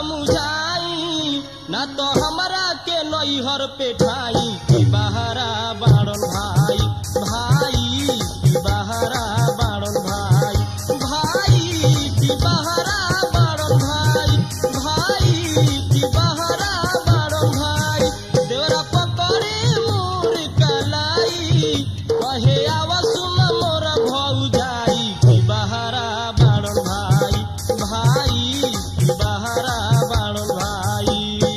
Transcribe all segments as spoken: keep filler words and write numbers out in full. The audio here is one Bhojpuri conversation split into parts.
समझाई ना तो हमरा के नैहर पे ठाई कि बहरा बाड़न भाई भाई कि बहरा बाड़न भाई भाई कि बहरा बाड़न भाई भाई कि बहरा बाड़न भाई देवरा पकड़े मोर कलाई कहे आवा सुन मोर भौजाई कि बहरा बाड़न भाई भाई कि बहरा बाड़न भाई।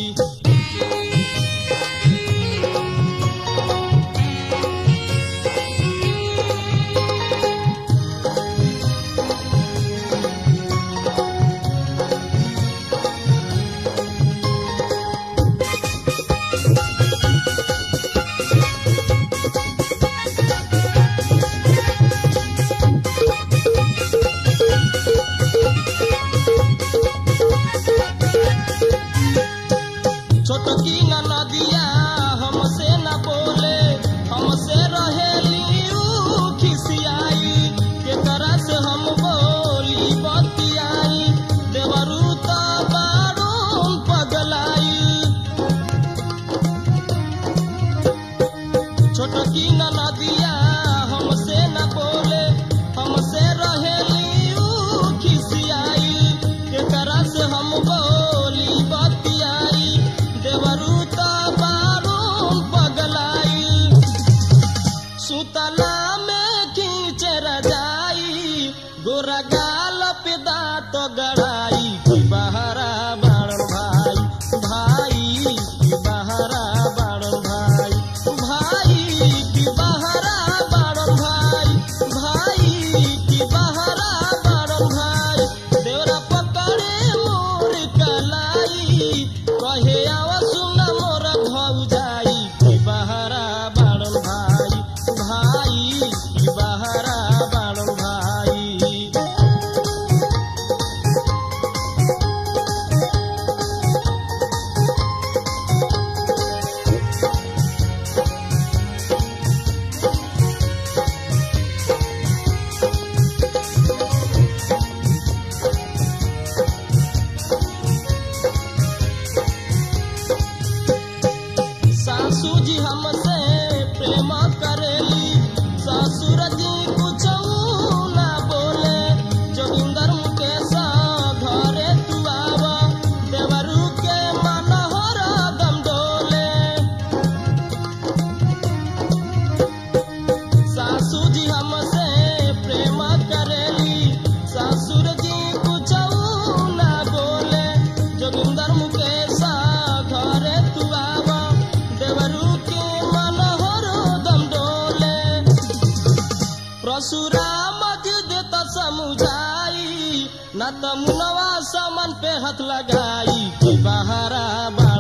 छोटकी न नदिया हमसे न बोले हमसे रहेली ऊ खिसियाई केकरा से हम बोली बतियाई देवरू तो बारून पगलाई। छोटकी न नदिया हमसे न बोले हमसे रहेली ऊ खिसियाई केकरा से हम बोली बतियाई देवरू तो बारून पगलाई। सुतला में खींचे रजाई गोरा गाल पे दांत गड़ाई कि बहरा बाड़न भाई भाई कि बहरा बाड़न भाई भाई कि बहरा बाड़न भाई भाई कि बहरा बाड़न भाई देवरा पकड़े मोर कलाई कहे आवा सुन मोर भौजाई कि बहरा बाड़न भाई भाई कि बहरा बाड़न भाई। सासू जी हमसे प्रेम करेली ससुर जी कुछ ना बोले जोगिंदर मुकेश घरे तू आवा देवरू के मन हरदम डोले। सासू जी हमसे प्रेम करेली ससुर जी कुछ ना बोले जोगिंदर मुकेश घरे तू आवा देवरू के मन हरदम डोले। परशुराम जी देता समझाई न त मुनवा समन पे हाथ लगाई कि बहरा